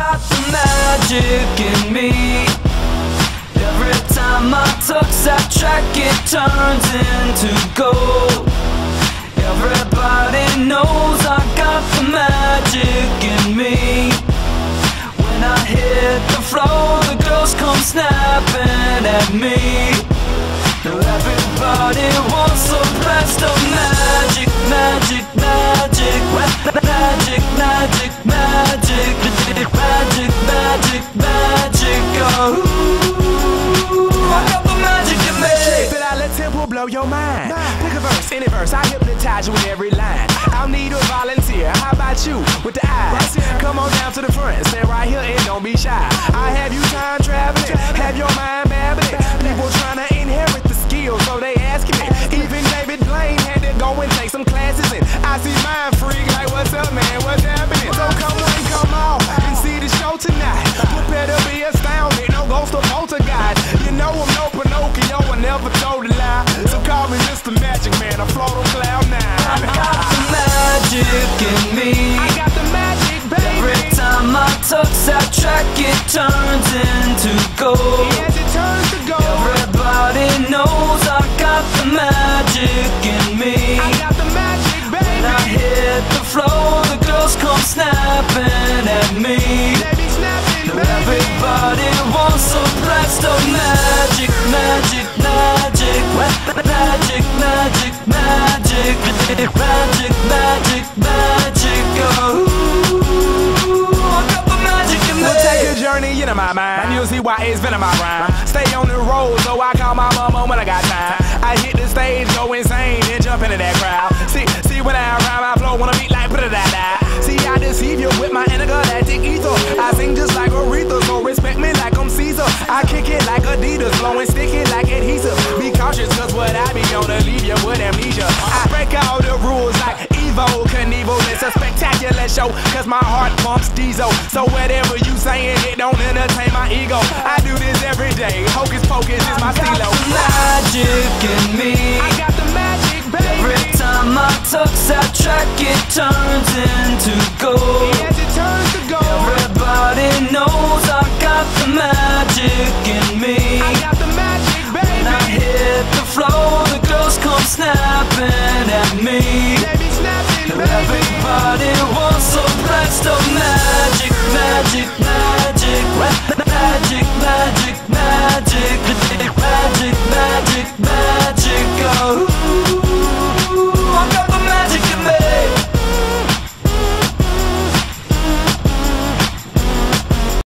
got the magic in me. Every time I touch that track, it turns into gold. Everybody knows I got the magic in me. When I hit the floor, the girls come snapping at me. Now everybody wants a blast of magic, magic, magic, magic, magic, magic, magic, magic, magic, oh, I got the magic in me. That I let tempo blow your mind. Pick a verse, any verse, I hypnotize you with every line. I'll need a volunteer, how about you with the eyes? Come on down to the front, stand right here and don't be shy. I have you time traveling, have your mind babbling. People trying to inherit the skills, so they asking me. Even David Blaine had to go and take some classes, and I see mind freak like, what's up, man, what's happening? So come on, come on, and see the show tonight. Prepare to be astounded, no ghost or poltergeist. You know I'm no Pinocchio, I never told a lie. So call me Mr. Magic Man, I float on cloud nine. I got the magic in me. I got the magic, baby. Every time I touch that track, it turns into gold. Yes, it turns to gold. Everybody knows I got the magic in me. I got the magic, baby. When I hit the floor, the girls come snapping at me. They be snapping, Now baby. everybody wants a blast of magic, magic, magic, magic, magic, magic, magic, magic, magic, oh, I got the magic in me. We'll take a journey into my mind. You'll see why it's been in my rhyme. Stay on the road, so I call my mama when I got time. I hit the stage, go insane, then jump into that crowd. See when I rhyme, I flow, wanna beat like da-da-da. See, I deceive you with my intergalactic ether. I sing just like Aretha, so respect me like I'm Caesar. I kick it like Adidas, blow and stick it like adhesive. Be cautious, cause what I be on to leave you with amnesia. I break all the rules like Evo Knievel. It's a spectacular show, cause my heart pumps diesel. So whatever you saying, it don't entertain my ego. I do this every day, hocus pocus is my stilo. Magic in me. I got the magic, baby. Every time I touch that track, it turns into gold. Yes, it turns to gold. Everybody knows I got the magic in me. I got the magic, baby. When I hit the floor, the girls come snapping at me. They be snapping, Now baby. everybody wants a blast of magic, magic,